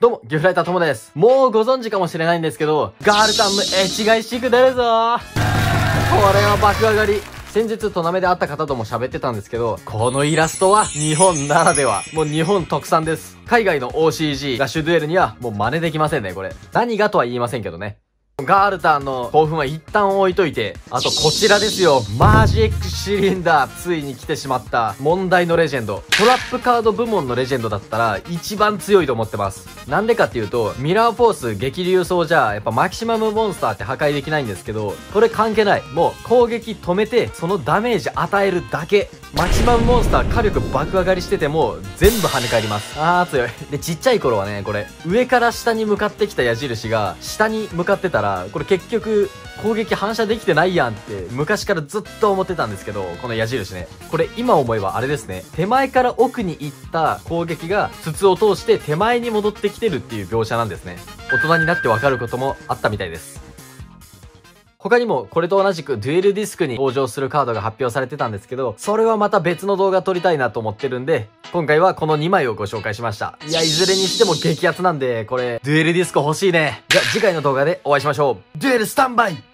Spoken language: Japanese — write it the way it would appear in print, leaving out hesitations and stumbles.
どうも、ギフライターともです。もうご存知かもしれないんですけど、ガールタンのエッジが一色出るぞー。これは爆上がり。先日トナメで会った方とも喋ってたんですけど、このイラストは日本ならでは。もう日本特産です。海外の OCG、ラッシュデュエルにはもう真似できませんね、これ。何がとは言いませんけどね。ガールタンの興奮は一旦置いといて、あとこちらですよ。マジックシリンダー。ついに来てしまった問題のレジェンド。トラップカード部門のレジェンドだったら一番強いと思ってます。なんでかっていうと、ミラーフォース激流走じゃやっぱマキシマムモンスターって破壊できないんですけど、これ関係ない。もう攻撃止めてそのダメージ与えるだけ。マキシマムモンスター火力爆上がりしてても全部跳ね返ります。強い。で、ちっちゃい頃はね、これ上から下に向かってきた矢印が下に向かってたら、これ結局攻撃反射できてないやんって昔からずっと思ってたんですけど、この矢印ね。これ今思えばあれですね。手前から奥に行った攻撃が筒を通して手前に戻ってきてるっていう描写なんですね。大人になってわかることもあったみたいです。他にもこれと同じくデュエルディスクに登場するカードが発表されてたんですけど、それはまた別の動画撮りたいなと思ってるんで、今回はこの2枚をご紹介しました。いや、いずれにしても激アツなんで、これ、デュエルディスク欲しいね。じゃあ次回の動画でお会いしましょう。デュエルスタンバイ。